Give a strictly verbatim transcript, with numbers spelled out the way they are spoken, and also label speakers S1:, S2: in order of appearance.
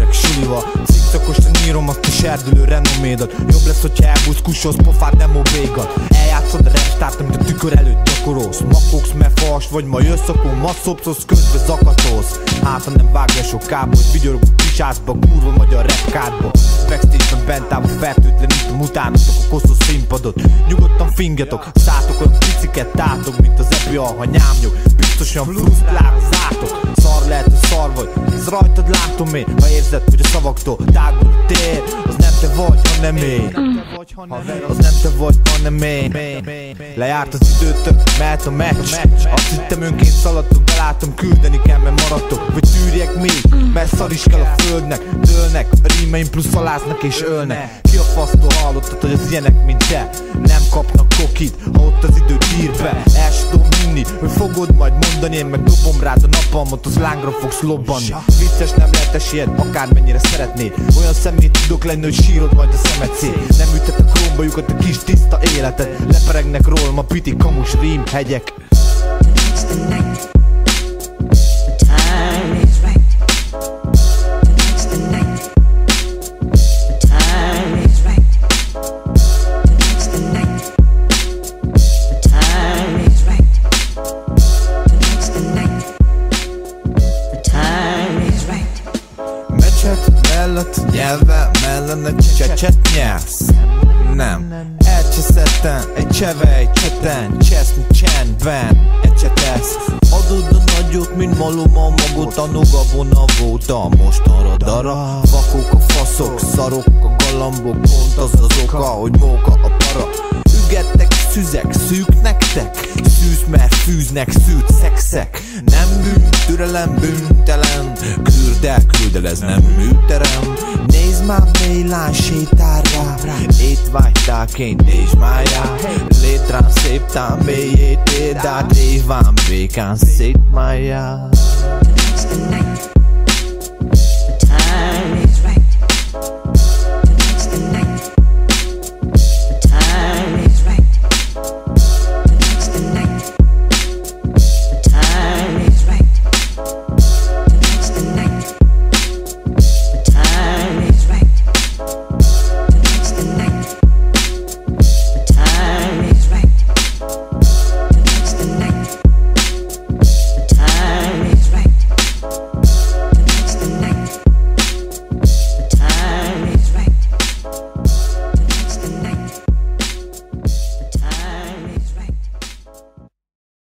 S1: meg sulival. Cikcakosra nyírom azt a serdülő renomédat. Jobb lesz, hogyha elbújsz kussolsz pofád nem obégat. Eljátszod a repstárt, amit a tükör előtt gyakorolsz. Makogsz, mert fals vagy, ma jössz, akkor masszopszolsz, közben zakatolsz. Hát ha nem vágja sokába, hogy vigyorog a kisázba, kurva magyar repkádba. Backstage-ben bent állva fertőtlenítom utánotok a koszos színpadot. Nyugodtan fingjatok, szátok olyan piciket tátok, mint az epi alhanyámnyok. Biztosan frusztrálzátok, szar lehet, hogy szar vagy. Ez rajtad látom én, ha érzed, hogy a szavaktól tágul a tér. Az nem te vagy, hanem én. Az nem te vagy, hanem én. Lejárt az időtök, mehet a meccs. Azt hittem önként szaladtok, de látom küldeni kell, mert maradtok. Vagy tűrjek még, mert szar is kell a földnek. Dőlnek, a rímeim plusz aláznak és ölnek. Ki a fasztól hallottad, hogy az ilyenek mint te nem kapnak kokit, ha ott az idő ír be. El sem tudom hinni, hogy fogod majd mondani, én meg dobom rád a napalmot, az lángra fogsz lobbanni. Vicces nem lehet esélyed, akármennyire szeretnéd. Olyan szemét tudok lenni, hogy sírod majd a szemed szét. Nem ütet a krómba lyukat a kis tiszta életed. Leperegnek rólam a piti kamus rím hegyek. Mellett, nyelve mellene csecset nyelsz. Nem, elcseszettem egy cseve, egy cseten, cseszni csendben, ecsetesz. Adod a nagyot, mint malom a magot, a nogabona voltam, most arra dara. Vakok a faszok, szarok a galambok, pont az az oka, hogy móka a para. Ügettek, szüzek, szűk nektek, szűz, mert fűznek, szűrt szexek. Nem bűn, türelem, bűntelen, küld el, küld el, ez nem műterem. Nézd már mélán, sétál rá, étvágytáként nézd már já. Létrán szép tán, mélyét éd át, éván békán szét már já.